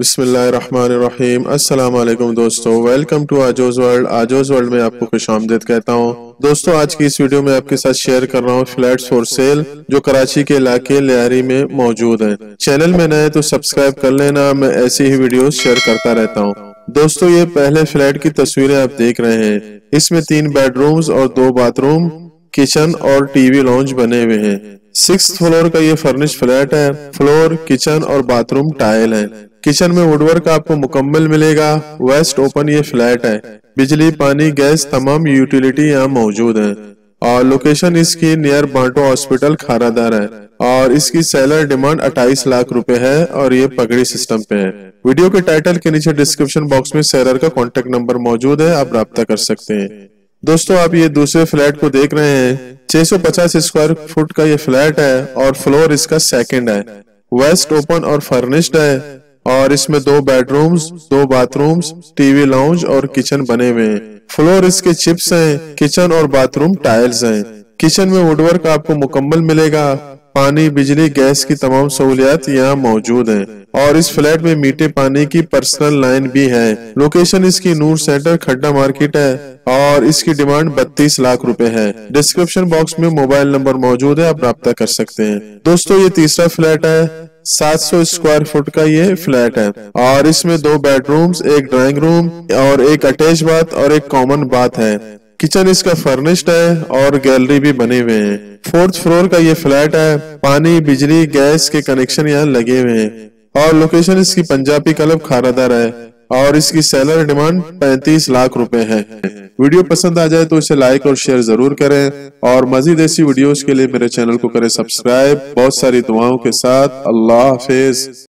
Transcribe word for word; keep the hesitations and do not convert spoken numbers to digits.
بسم اللہ الرحمن الرحیم۔ السلام علیکم دوستو، ویلکم ٹو آجوز ورلڈ۔ آجوز ورلڈ میں آپ کو خوش آمدید کہتا ہوں۔ دوستو آج کی اس ویڈیو میں آپ کے ساتھ شیئر کر رہا ہوں فلیٹس فور سیل جو کراچی کے علاقے لیاری میں موجود ہیں۔ چینل میں نئے تو سبسکرائب کر لینا، میں ایسی ہی ویڈیوز شیئر کرتا رہتا ہوں۔ دوستو یہ پہلے فلیٹ کی تصویریں آپ دیکھ رہے ہیں۔ اس میں تین بیڈ رومز اور دو باتھ روم، کچن اور ٹی وی لاؤنج بنے ہوئے ہیں۔ سکس فلور کا یہ فرنش فلیٹ ہے۔ فلور، کچن اور باتھ روم ٹائل ہیں۔ کچن میں ووڈ ورک آپ کو مکمل ملے گا۔ ویسٹ اوپن یہ فلیٹ ہے۔ بجلی، پانی، گیس تمام یوٹیلیٹی یہاں موجود ہیں اور لوکیشن اس کی نیئر بانٹو ہاسپٹل کھارا دار ہے اور اس کی سیلر ڈیمانڈ اٹھائیس لاکھ روپے ہے اور یہ پگڑی سسٹم پہ ہے۔ ویڈیو کے ٹائٹل کے نیچے ڈسکرپشن باکس میں سیلر کا کانٹیکٹ نمبر موجود ہے، آپ رابطہ کر سکتے ہیں۔ دوستو آپ یہ دوسرے فلیٹ کو دیکھ رہے ہیں۔ چھ سو پچاس اسکوائر فٹ کا یہ فلیٹ ہے اور فلور اس کا سیکنڈ ہے۔ ویسٹ اوپن اور فرنشڈ ہے اور اس میں دو بیڈ رومز، دو bathrooms, T V lounge اور کچن بنے ہوئے ہیں۔ فلور اس کے چپس ہیں۔ کچن اور باتھ روم ٹائلز ہیں۔ کچن میں ووڈ ورک آپ کو مکمل ملے گا۔ پانی، بجلی، گیس کی تمام سہولیات یہاں موجود ہیں اور اس فلیٹ میں میٹھے پانی کی پرسنل لائن بھی ہے۔ لوکیشن اس کی نور سینٹر کھڈا مارکیٹ ہے اور اس کی ڈیمانڈ بتیس لاکھ روپے ہے۔ ڈسکرپشن باکس میں موبائل نمبر موجود ہے، آپ رابطہ کر سکتے ہیں۔ دوستو یہ تیسرا فلیٹ ہے۔ سات سو اسکوائر فٹ کا یہ فلیٹ ہے اور اس میں دو بیڈ رومز، ایک ڈرائنگ روم اور ایک اٹیچ باتھ اور ایک کامن باتھ ہے۔ کچن اس کا فرنشڈ ہے اور گیلری بھی بنے ہوئے ہیں۔ فورتھ فلور کا یہ فلیٹ ہے۔ پانی، بجلی، گیس کے کنیکشن یہاں لگے ہوئے ہیں اور لوکیشن اس کی پنجابی کلب کھارا دار ہے اور اس کی سیلر ڈیمانڈ پینتیس لاکھ روپے ہے۔ ویڈیو پسند آ جائے تو اسے لائک اور شیئر ضرور کریں اور مزید ایسی ویڈیوز کے لیے میرے چینل کو کریں سبسکرائب۔ بہت ساری دعاؤں کے ساتھ، اللہ حافظ۔